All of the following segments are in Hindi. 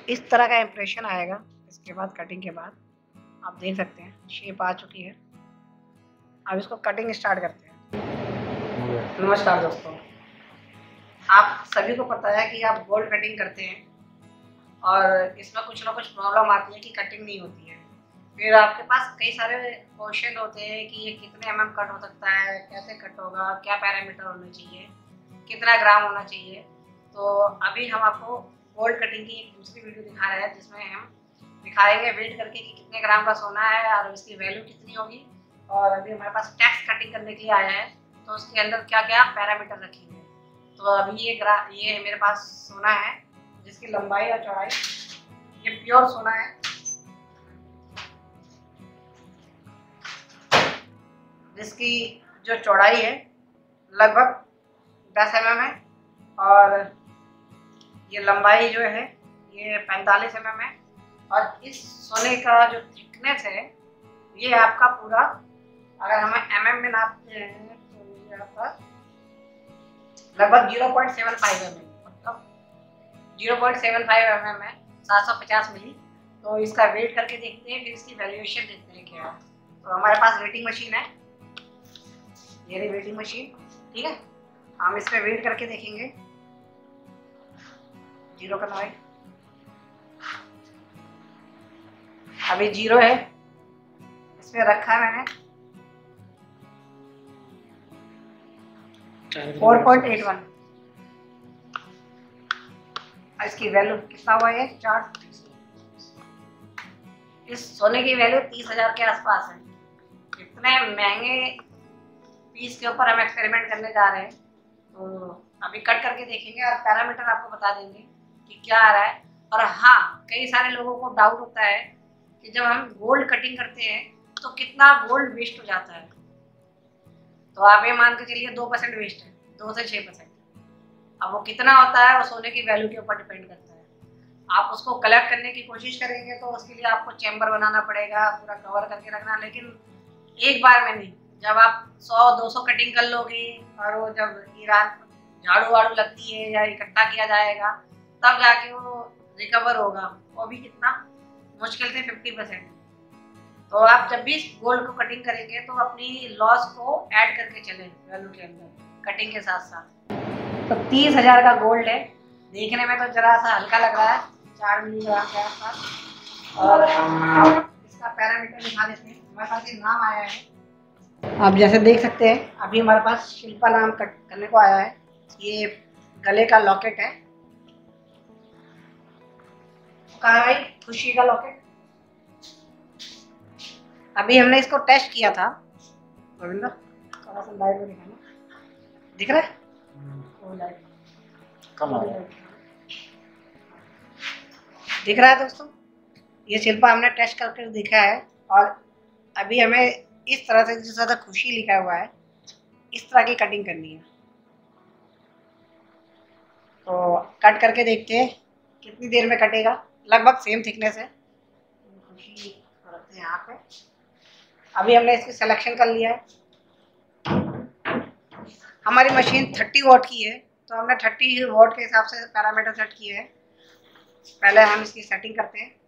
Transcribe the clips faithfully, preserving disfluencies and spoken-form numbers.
इस तरह का इम्प्रेशन आएगा। इसके बाद कटिंग के बाद आप देख सकते हैं शेप आ चुकी है। अब इसको कटिंग स्टार्ट करते हैं। नमस्कार दोस्तों, आप सभी को पता है कि आप गोल्ड कटिंग करते हैं और इसमें कुछ ना कुछ प्रॉब्लम आती है कि कटिंग नहीं होती है। फिर आपके पास कई सारे क्वेश्चन होते हैं कि ये कितने एम एम कट हो सकता है, कैसे कट होगा, क्या पैरामीटर होने चाहिए, कितना ग्राम होना चाहिए। तो अभी हम आपको गोल्ड कटिंग की एक दूसरी वीडियो दिखा रहे हैं जिसमें हम दिखाएंगे वेट करके कि कितने ग्राम का सोना है और उसकी वैल्यू कितनी होगी। और अभी हमारे पास टैक्स कटिंग करने के लिए आया है तो उसके अंदर क्या क्या पैरामीटर रखेंगे। तो अभी ये ग्रा ये मेरे पास सोना है जिसकी लंबाई और चौड़ाई, ये प्योर सोना है जिसकी जो चौड़ाई है लगभग दस एम एम है और ये लंबाई जो है ये पैंतालीस एम एम है। और इस सोने का जो थिकनेस है ये आपका पूरा, अगर हम एम एम में नापते हैं तो ये आपका लगभग zero point seven five M M, मतलब zero point seven five M M है, सात सौ पचास मिली। तो इसका वेट करके देखते हैं, फिर इसकी वैल्यूएशन देखते हैं क्या है। तो हमारे पास वेटिंग मशीन है, ये रही वेटिंग मशीन, ठीक है। हम इसमें वेट करके देखेंगे। जीरो करना है, अभी जीरो है, इसमें रखा है मैंने फोर पॉइंट एट वन। इसकी वैल्यू कितना हुआ है, चार। इस सोने की वैल्यू तीस हजार के आसपास है। इतने महंगे पीस के ऊपर हम एक्सपेरिमेंट करने जा रहे हैं तो अभी कट करके देखेंगे और पैरामीटर आपको बता देंगे कि क्या आ रहा है। और हाँ, कई सारे लोगों को डाउट होता है कि जब हम गोल्ड कटिंग करते हैं तो कितना गोल्ड वेस्ट हो जाता है। तो आप ये मान के चलिए दो परसेंट वेस्ट है, दो से छः परसेंट। अब वो कितना होता है वो सोने की वैल्यू के ऊपर डिपेंड करता है। आप उसको कलेक्ट करने की कोशिश करेंगे तो उसके लिए आपको चैम्बर बनाना पड़ेगा, पूरा कवर करके रखना। लेकिन एक बार में नहीं, जब आप सौ दो सौ कटिंग कर लोगे और वो जब ईरान झाड़ू वाड़ू लगती है या इकट्ठा किया जाएगा तब जाके वो रिकवर होगा, वो भी कितना मुश्किल से फिफ्टी परसेंट। तो आप जब भी गोल्ड को कटिंग करेंगे तो अपनी लॉस को ऐड करके चलें वैल्यू के अंदर कटिंग के साथ साथ। तो तीस हजार का गोल्ड है, देखने में तो जरा सा हल्का लग रहा है, चार मिलीग्राम के आसपास। और इसका पैरामीटर दिखा देते हैं। हमारे पास ये नाम आया है, आप जैसे देख सकते हैं अभी हमारे पास शिल्पा नाम कट करने को आया है। ये गले का लॉकेट है, कहा भाई खुशी का लॉकेट। अभी हमने इसको टेस्ट किया था, रविंद्र थोड़ा सा लाइट में दिखाना, दिख रहा है वो लाइट कम आ रहा है, दिख रहा है दोस्तों। ये शिल्पा हमने टेस्ट करके देखा है और अभी हमें इस तरह से जिस ज़्यादा खुशी लिखा हुआ है इस तरह की कटिंग करनी है। तो कट करके देखते हैं कितनी देर में कटेगा। लगभग सेम थिकनेस है, खुशी रखते हैं यहाँ पे। अभी हमने इसकी सिलेक्शन कर लिया है। हमारी मशीन थर्टी वॉट की है तो हमने थर्टी वॉट के हिसाब से पैरामीटर सेट किए हैं। पहले हम इसकी सेटिंग करते हैं।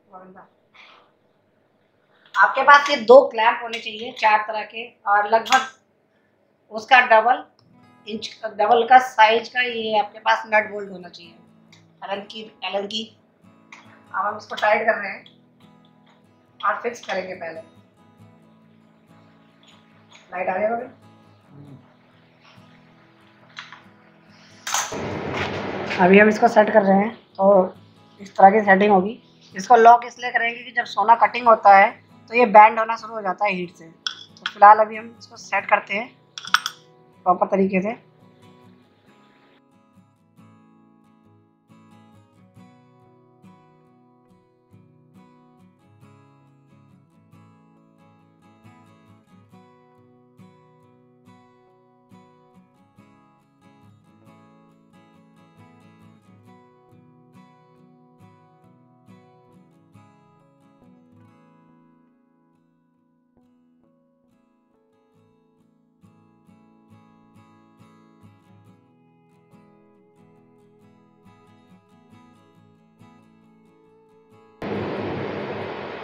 आपके पास ये दो क्लैंप होने चाहिए चार तरह के और लगभग उसका डबल इंच डबल का साइज का ये आपके पास नट बोल्ट होना चाहिए, एलन की एलन की। अब हम इसको टाइट कर रहे हैं और फिक्स करेंगे। पहले लाइट आ जाएगा, अभी हम इसको सेट कर रहे हैं तो इस तरह की सेटिंग होगी। इसको लॉक इसलिए करेंगे कि जब सोना कटिंग होता है तो ये बैंड होना शुरू हो जाता है हीट से। तो फिलहाल अभी हम इसको सेट करते हैं प्रॉपर तरीके से।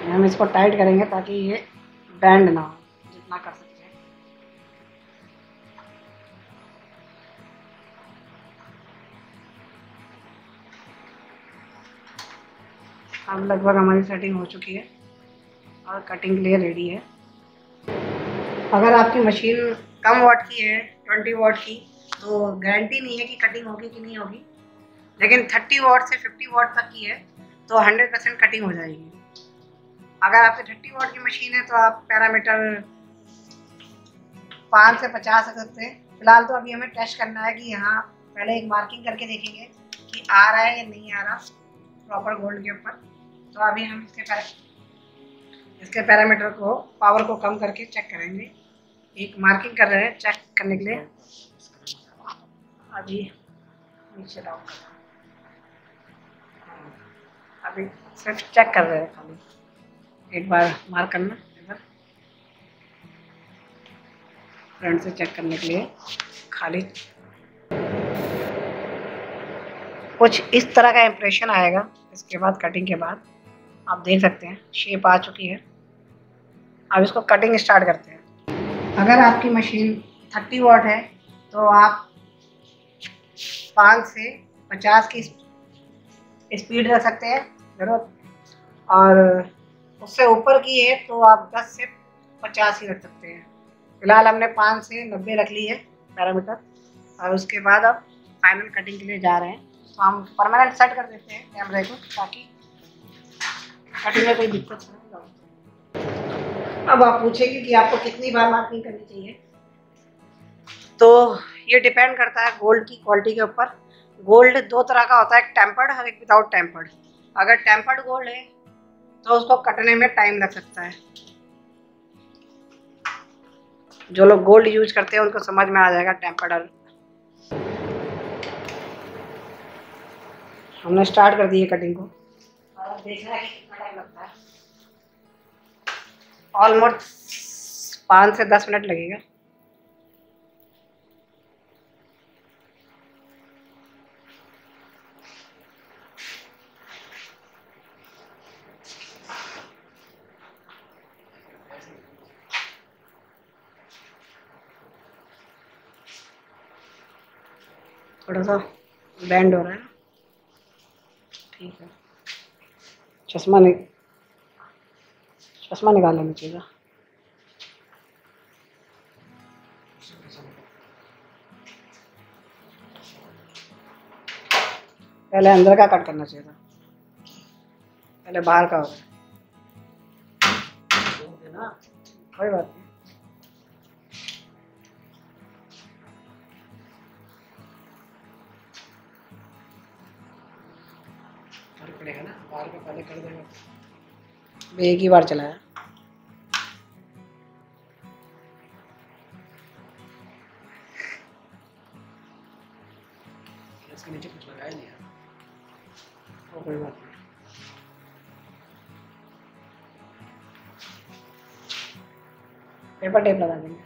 हम इसको टाइट करेंगे ताकि ये बैंड ना हो, जितना कर सकते हैं। अब लगभग हमारी सेटिंग हो चुकी है और कटिंग के लिए रेडी है। अगर आपकी मशीन कम वाट की है, ट्वेंटी वाट की, तो गारंटी नहीं है कि कटिंग होगी कि नहीं होगी, लेकिन थर्टी वाट से फिफ्टी वाट तक की है तो हंड्रेड परसेंट कटिंग हो जाएगी। अगर आपकी थर्टी वाट की मशीन है तो आप पैरामीटर पाँच से पचास रख सकते हैं। फिलहाल तो अभी हमें टेस्ट करना है कि यहाँ पहले एक मार्किंग करके देखेंगे कि आ रहा है या नहीं आ रहा प्रॉपर गोल्ड के ऊपर। तो अभी हम इसके पैरा इसके पैरामीटर को, पावर को कम करके चेक करेंगे। एक मार्किंग कर रहे हैं चेक करने के लिए। अभी नीचे डाउन कर रहे हैं, अभी सिर्फ चेक कर रहे हैं खाली। एक बार मार्क करना इधर, फ्रंट से चेक करने के लिए खाली। कुछ इस तरह का इम्प्रेशन आएगा। इसके बाद कटिंग के बाद आप देख सकते हैं शेप आ चुकी है। अब इसको कटिंग स्टार्ट करते हैं। अगर आपकी मशीन थर्टी वाट है तो आप पाँच से पचास की स्पीड रख सकते हैं जरूरत, और उससे ऊपर की है तो आप दस से पचास ही रख सकते हैं। फिलहाल हमने पाँच से नब्बे रख ली है पैरामीटर, और उसके बाद अब फाइनल कटिंग के लिए जा रहे हैं। तो हम परमानेंट सेट कर देते हैं कैमरे को ताकि कटिंग में कोई दिक्कत ना हो। अब आप पूछेंगे कि आपको कितनी बार मार्किंग करनी चाहिए, तो ये डिपेंड करता है गोल्ड की क्वालिटी के ऊपर। गोल्ड दो तरह का होता है, एक टेम्पर्ड और एक विदाउट टेम्पर्ड। अगर टेम्पर्ड गोल्ड है तो उसको कटने में टाइम लग सकता है। जो लोग गोल्ड यूज करते हैं उनको समझ में आ जाएगा टेम्पर्ड। और हमने स्टार्ट कर दी है कटिंग को, और देखना है कि कितना टाइम लगता है। ऑलमोस्ट पाँच से दस मिनट लगेगा। थोड़ा सा बैंड हो रहा है, ठीक है। चश्मा नहीं चश्मा निकाल लेना चाहिए। पहले अंदर का कट करना चाहिए था, पहले बाहर का हो गया ना, कोई बात नहीं। फर्क पड़ेगा ना, बाहर का पहले कर देगा। एक ही बार चलाया। इसके नीचे कुछ लगाया नहीं है, तो कोई बात नहीं। पेपर टेप लगा देंगे।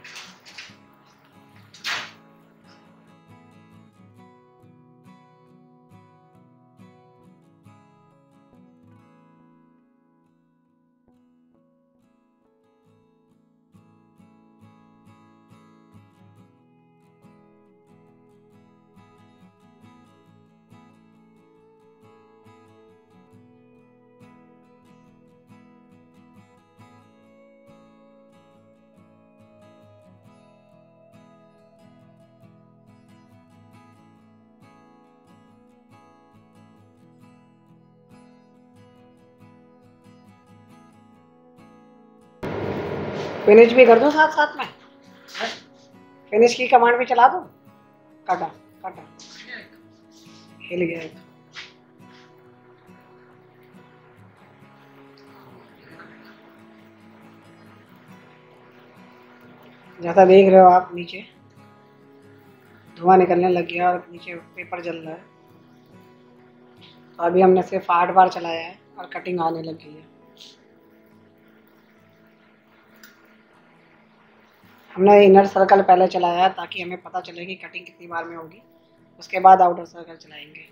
फिनिश भी कर दूं साथ साथ में, फिनिश की कमांड भी चला दूं। काटा काटा हिल गया एक। जैसा देख रहे हो आप, नीचे धुआं निकलने लग गया और नीचे पेपर जल रहा है। तो अभी हमने सिर्फ आठ बार चलाया है और कटिंग आने लग गई है। हमने इनर सर्कल पहले चलाया है ताकि हमें पता चले कि कटिंग कितनी बार में होगी, उसके बाद आउटर सर्कल चलाएंगे।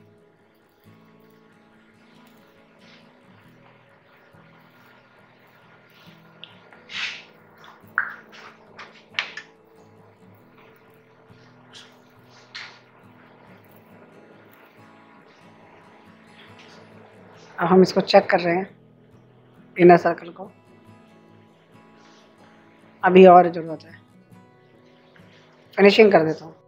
अब हम इसको चेक कर रहे हैं, इनर सर्कल को अभी और ज़रूरत है। फिनिशिंग कर देता हूँ।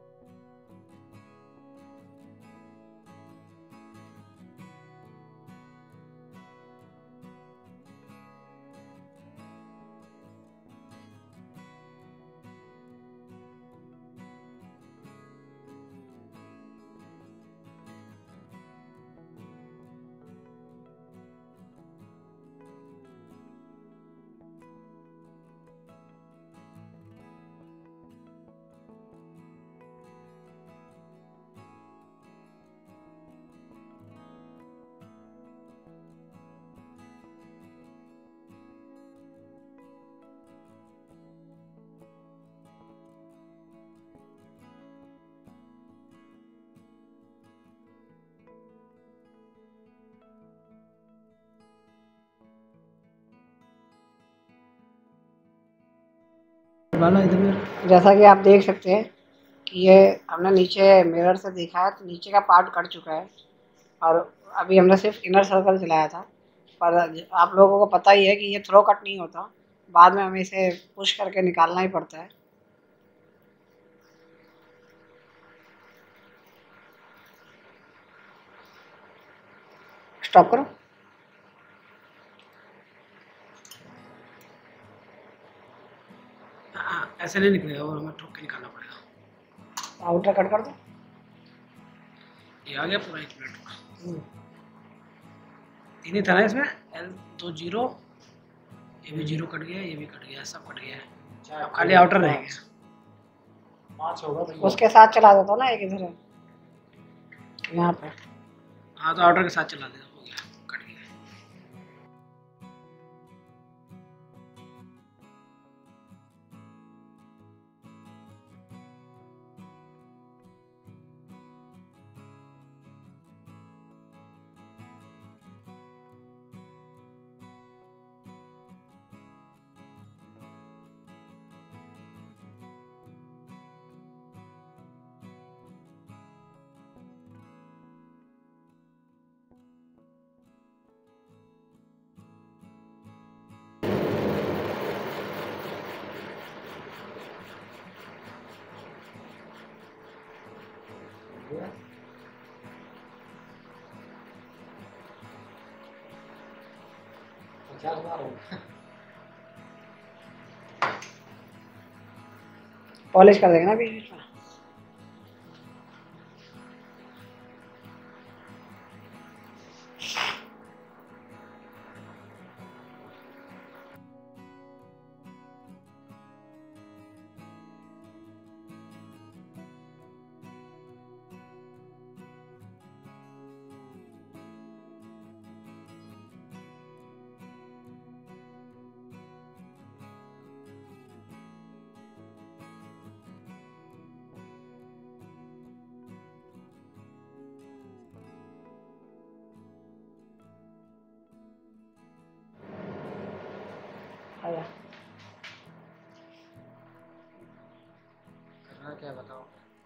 जैसा कि आप देख सकते हैं कि ये हमने नीचे मिरर से देखा है तो नीचे का पार्ट कट चुका है और अभी हमने सिर्फ इनर सर्कल चलाया था। पर आप लोगों को पता ही है कि ये थ्रो कट नहीं होता, बाद में हमें इसे पुश करके निकालना ही पड़ता है। स्टॉप करो। हाँ, ऐसे नहीं निकलेगा और हमें ठोक के निकालना पड़ेगा। आउटर कट कर दो। ये आ गया पूरा एक मिनट का। तीन ही था ना इसमें, एल दो जीरो, ये भी जीरो कट गया, ये भी कट गया, सब कट गया है। अब खाली आउटर रह गया। पाँच होगा तो उसके साथ चला देता ना एक इधर है यहाँ पे। हाँ तो आउटर के साथ चला देगा, हो गया, कट गया। पॉलिश कर देंगे ना बीच बीच में। आया करना क्या बताओ।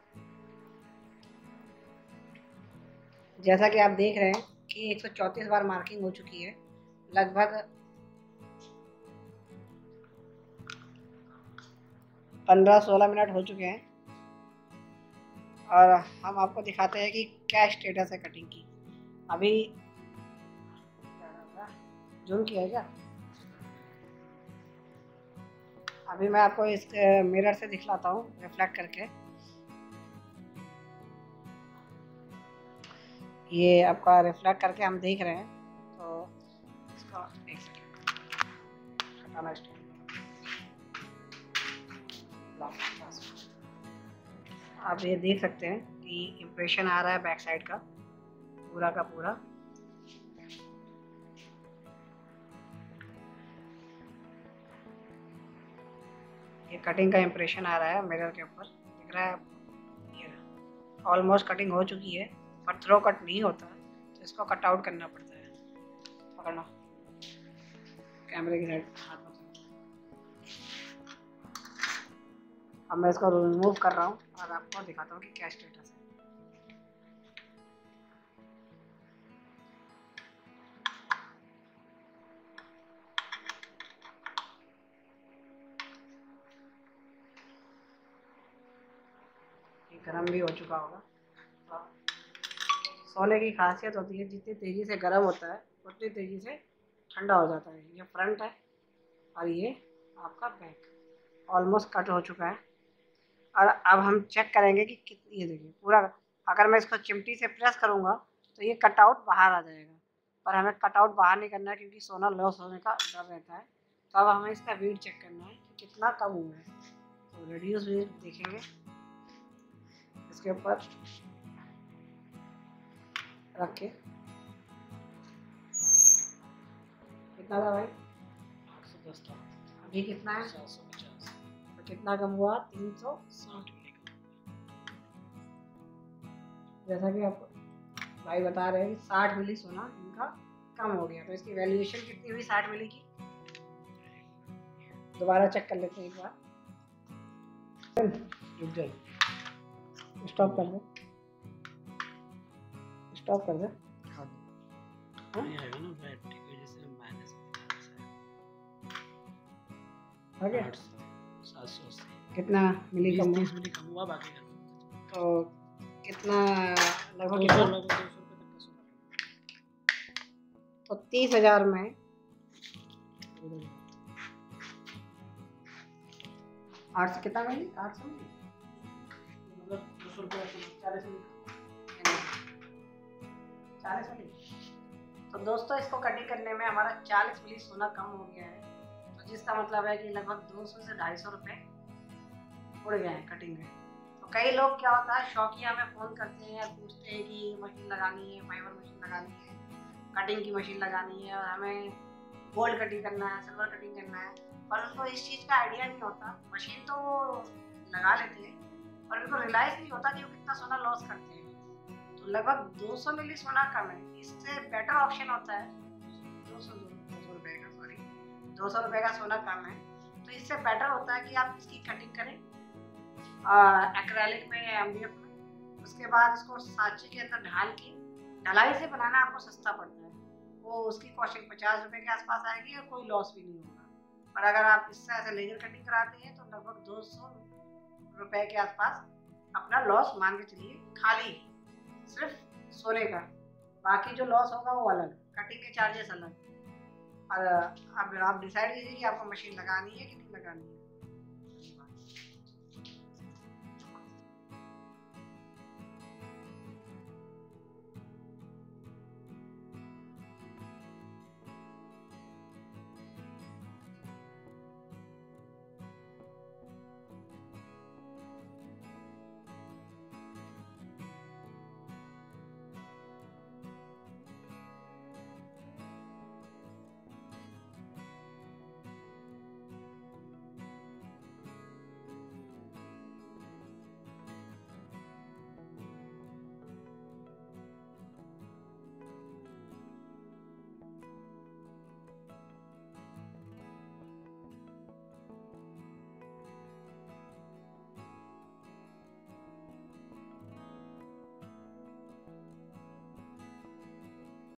जैसा कि आप देख रहे हैं कि एक सौ चौंतीस बार मार्किंग हो चुकी है, लगभग पंद्रह सोलह मिनट हो चुके हैं और हम आपको दिखाते हैं कि क्या स्टेटस है कटिंग की। अभी जूम किया है क्या? अभी मैं आपको इस मिरर से दिखलाता हूँ रिफ्लेक्ट करके। ये आपका रिफ्लेक्ट करके हम देख रहे हैं, तो इसका एक सेकेंड हटाना स्टार्ट। आप ये देख सकते हैं कि इम्प्रेशन आ रहा है बैक साइड का पूरा का पूरा। ये कटिंग का इम्प्रेशन आ रहा है मिरर के ऊपर, दिख रहा है आपको? ये ऑलमोस्ट कटिंग हो चुकी है, पर थ्रो कट नहीं होता तो इसको कट आउट करना पड़ता है। पकड़ना कैमरे की साइड हाथ में। अब मैं इसको रिमूव कर रहा हूँ और आपको दिखाता हूँ कि क्या स्टेटस है। गर्म भी हो चुका होगा। सोने की खासियत होती है जितनी तेज़ी से गर्म होता है उतनी तेज़ी से ठंडा हो जाता है। ये फ्रंट है और ये आपका बैक ऑलमोस्ट कट हो चुका है। और अब हम चेक करेंगे कि कितनी, ये देखिए पूरा, अगर मैं इसको चिमटी से प्रेस करूँगा तो ये कटआउट बाहर आ जाएगा, पर हमें कटआउट बाहर नहीं करना है क्योंकि सोना लॉस होने का डर रहता है। तो अब हमें इसका वेट चेक करना है कि कितना कम हुआ है। तो रेड्यूस वेट देखेंगे, इसके ऊपर रख के कितना था भाई? आठ सौ दस था। अभी कितना है? सात सौ पचास। तो कितना कम हुआ? तीन सौ साठ मिली कम। जैसा कि आप भाई बता रहे हैं कि साठ मिली सोना इनका कम हो गया। तो इसकी वैल्यूएशन कितनी हुई साठ मिली की? दोबारा चेक कर लेते हैं एक बार। रुक जाइए, स्टॉप कर दे, स्टॉप कर दे। हाँ ये है ना बैटरी की वजह से माइनस में आ गया। आठ सौ सात सौ अस्सी कितना मिली कम? तीस मिली कम हुआ, बाकी का तो कितना लगभग दो कितना? सौ लगभग दो सौ रुपये तक का सोना। तो तीस हजार में आठ सौ कितना मिली? आठ सौ मिली मतलब दो सौ रुपये चालीस मिली चालीस मिली। तो दोस्तों इसको कटिंग करने में हमारा चालीस मिली सोना कम हो गया है। तो जिसका मतलब है कि लगभग दो सौ से ढाई सौ रुपये उड़ गए हैं कटिंग में। तो कई लोग क्या होता है शौकिया हमें फ़ोन करते हैं, पूछते हैं कि मशीन लगानी है, फाइबर मशीन लगानी है, कटिंग की मशीन लगानी है और हमें गोल्ड कटिंग करना है, सिल्वर कटिंग करना है, पर उनको इस चीज़ का आइडिया नहीं होता। मशीन तो लगा लेते हैं और उनको रियलाइज़ नहीं होता कि वो कितना सोना लॉस करते हैं। तो लगभग दो सौ मिली सोना कम है। इससे बेटर ऑप्शन होता है दो सौ दो सौ रुपये का सॉरी दो सौ रुपये का सोना कम है। तो इससे बेटर होता है कि आप इसकी कटिंग करें एक्रेलिक में या एमडीएफ में। उसके बाद इसको सांचे के अंदर ढाल के ढलाई से बनाना आपको सस्ता पड़ता है। वो उसकी कॉस्टिंग पचास रुपये के आसपास आएगी और कोई लॉस भी नहीं होगा। और अगर आप इससे ऐसे लेजर कटिंग कराते हैं तो लगभग दो सौ रुपये के आसपास अपना लॉस मान के चलिए, खाली सिर्फ सोने का। बाकी जो लॉस होगा वो अलग, कटिंग के चार्जेस अलग। और अब आप डिसाइड कीजिए कि आपको मशीन लगानी है कि नहीं लगानी है।